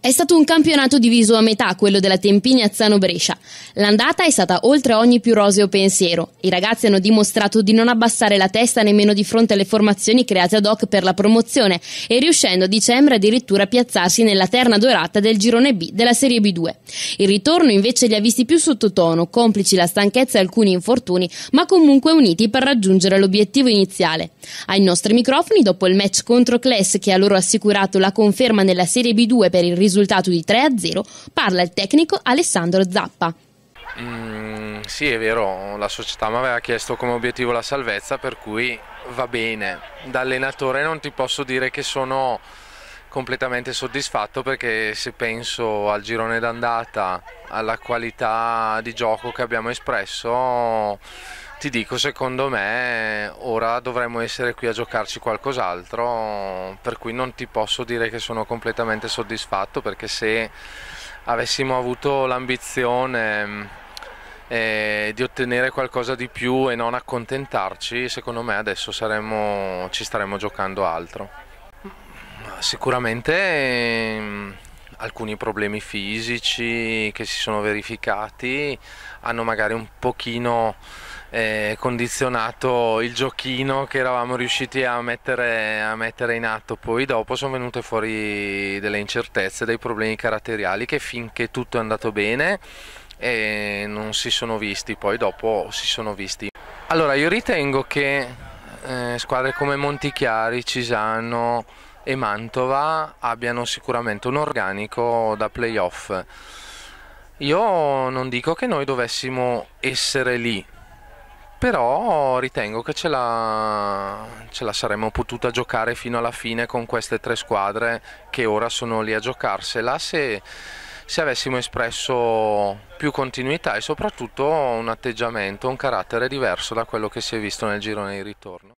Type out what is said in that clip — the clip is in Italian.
È stato un campionato diviso a metà, quello della Tempini Azzano-Brescia. L'andata è stata oltre ogni più roseo pensiero. I ragazzi hanno dimostrato di non abbassare la testa nemmeno di fronte alle formazioni create ad hoc per la promozione e riuscendo a dicembre addirittura a piazzarsi nella terna dorata del girone B della Serie B2. Il ritorno invece li ha visti più sottotono, complici la stanchezza e alcuni infortuni, ma comunque uniti per raggiungere l'obiettivo iniziale. Ai nostri microfoni, dopo il match contro Cles che ha loro assicurato la conferma nella Serie B2 per il risultato di 3-0, parla il tecnico Alessandro Zappa. Sì, è vero, la società mi aveva chiesto come obiettivo la salvezza, per cui va bene. Da allenatore non ti posso dire che sono completamente soddisfatto, perché se penso al girone d'andata, alla qualità di gioco che abbiamo espresso, ti dico, secondo me ora dovremmo essere qui a giocarci qualcos'altro, per cui non ti posso dire che sono completamente soddisfatto, perché se avessimo avuto l'ambizione di ottenere qualcosa di più e non accontentarci, secondo me adesso ci staremmo giocando altro. Sicuramente alcuni problemi fisici che si sono verificati hanno magari un pochino condizionato il giochino che eravamo riusciti a mettere in atto. Poi dopo sono venute fuori delle incertezze, dei problemi caratteriali che finché tutto è andato bene non si sono visti, poi dopo si sono visti. Allora, io ritengo che squadre come Montichiari, Cisano e Mantova abbiano sicuramente un organico da playoff. Io non dico che noi dovessimo essere lì, però ritengo che ce la saremmo potuta giocare fino alla fine con queste tre squadre che ora sono lì a giocarsela, se avessimo espresso più continuità e soprattutto un atteggiamento, un carattere diverso da quello che si è visto nel girone di ritorno.